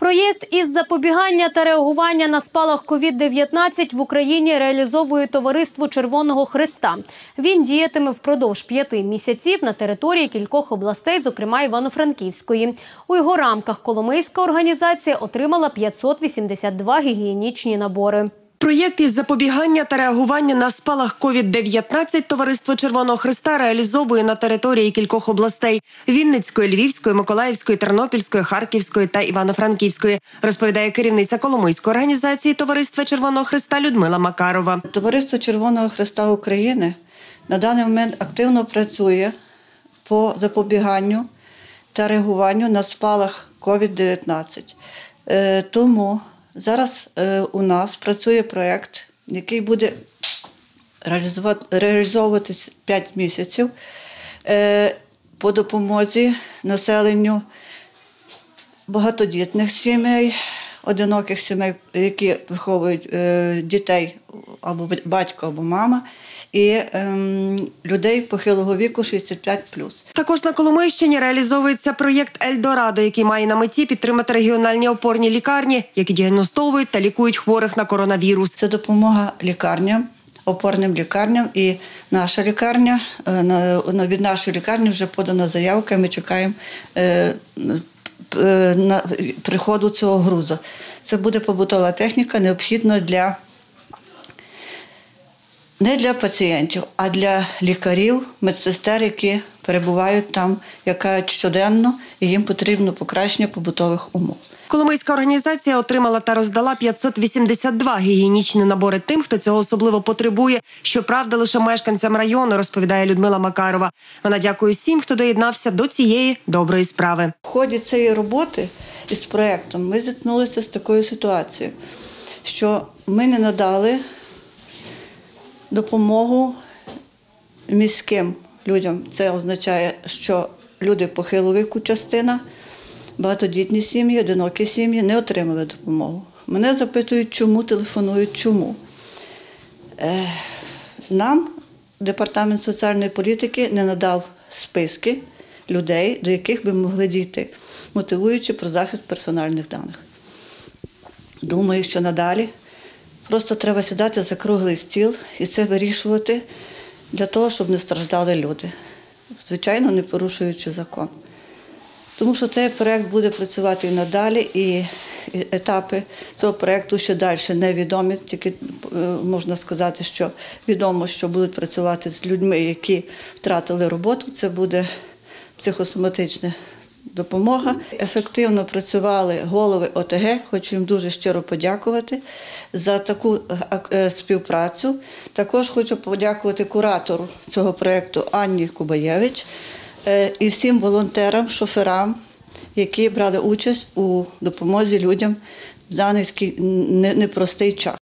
Проєкт із запобігання та реагування на спалах COVID-19 в Україні реалізовує Товариство Червоного Хреста. Він діятиме впродовж 5 місяців на території кількох областей, зокрема Івано-Франківської. У його рамках Коломийська організація отримала 582 гігієнічні набори. Проєкт із запобігання та реагування на спалах COVID-19 Товариство Червоного Хреста реалізовує на території кількох областей – Вінницької, Львівської, Миколаївської, Тернопільської, Харківської та Івано-Франківської, розповідає керівниця Коломийської організації Товариства Червоного Хреста Людмила Макарова. Товариство Червоного Хреста України на даний момент активно працює по запобіганню та реагуванню на спалах COVID-19. Тому зараз у нас працює проєкт, який буде реалізовуватись 5 місяців по допомозі населенню багатодітних сімей, одиноких сімей, які виховують дітей або батько, або мама, і людей похилого віку 65+. Також на Коломийщині реалізовується проєкт «Ельдорадо», який має на меті підтримати регіональні опорні лікарні, які діагностовують та лікують хворих на коронавірус. Це допомога лікарням, опорним лікарням, і наша лікарня, від нашої лікарні вже подана заявка, ми чекаємо приходу цього грузу. Це буде побутова техніка, необхідна не для пацієнтів, а для лікарів, медсестер, які перебувають там, яка щоденно, і їм потрібно покращення побутових умов. Коломийська організація отримала та роздала 582 гігієнічні набори тим, хто цього особливо потребує. Щоправда, лише мешканцям району, розповідає Людмила Макарова. Вона дякує всім, хто доєднався до цієї доброї справи. В ході цієї роботи із проєктом ми зіткнулися з такою ситуацією, що ми не надали допомогу міським людям. Це означає, що люди похилого віку частина, багатодітні сім'ї, одинокі сім'ї не отримали допомогу. Мене запитують, чому, телефонують, чому. Нам Департамент соціальної політики не надав списки людей, до яких би могли дійти, мотивуючи про захист персональних даних. Думаю, що надалі просто треба сідати за круглий стіл і це вирішувати для того, щоб не страждали люди. Звичайно, не порушуючи закон. Тому що цей проєкт буде працювати і надалі, і етапи цього проєкту ще далі невідомі. Тільки можна сказати, що відомо, що будуть працювати з людьми, які втратили роботу. Це буде психосоматична допомога. Ефективно працювали голови ОТГ, хочу їм дуже щиро подякувати за таку співпрацю. Також хочу подякувати куратору цього проєкту Анні Кубаєвич і всім волонтерам, шоферам, які брали участь у допомозі людям в даний непростий час.